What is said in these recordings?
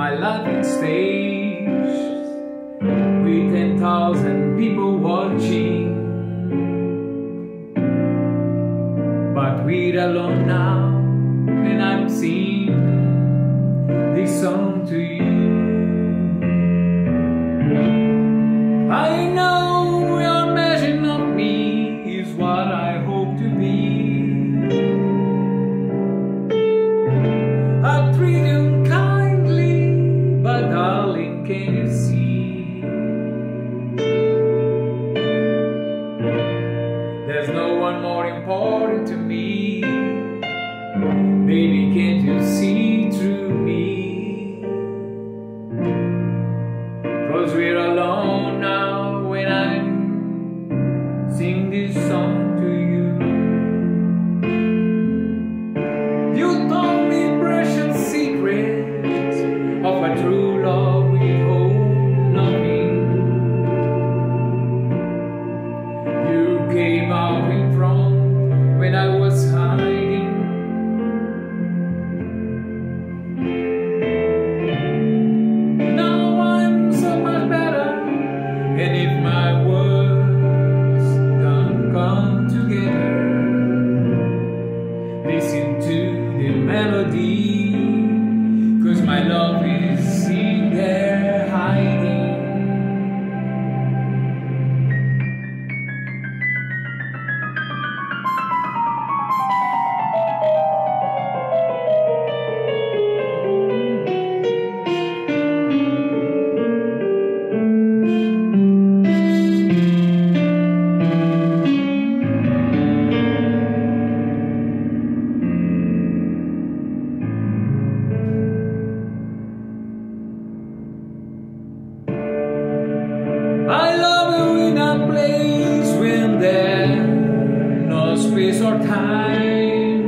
my life in stage with 10,000 people watching, but we're alone now, and I'm singing this song to you. I know your version of me is what I hope to be. I treat you kindly, but darling, can you see? There's no one more important to me. Baby, can't you see through me? 'Cause we're alone now when I sing this song to you. You told me precious secrets of a true love we hold nothing. You came out in front when I was hiding. Now I'm so much better, and if my words don't come together, listen to the melody, 'cause my love is in there hiding. I love you in a place when there's no space or time.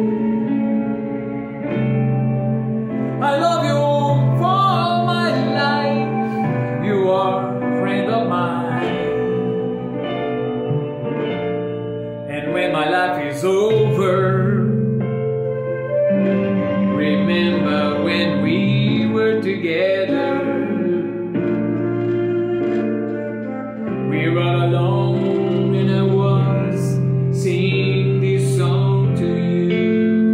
I love you for all my life. You are a friend of mine. And when my life is over, remember when we were together. We were alone and I was singing this song to you.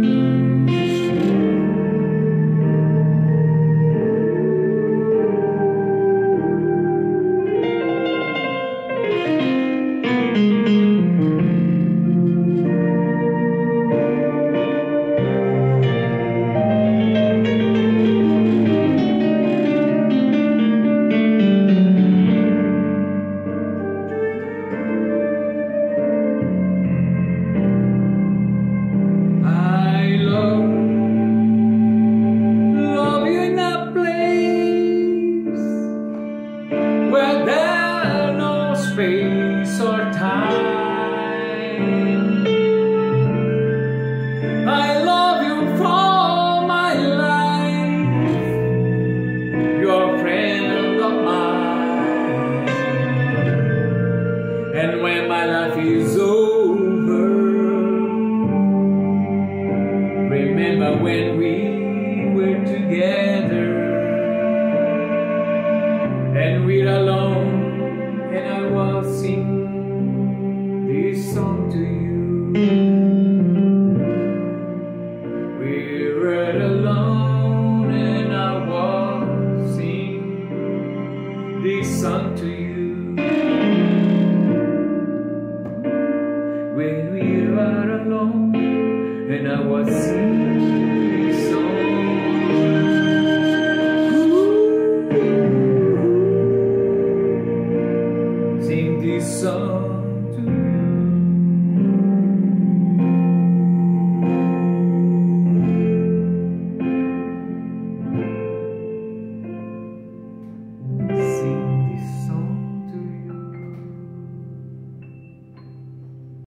Space or time. I love you for my life. You're a friend of mine. And when my life is over, remember when we were together. And we're alone, and I will sing this song to you. We were alone, and I will sing this song to you. When we were alone, and I will sing this song. Sing this song.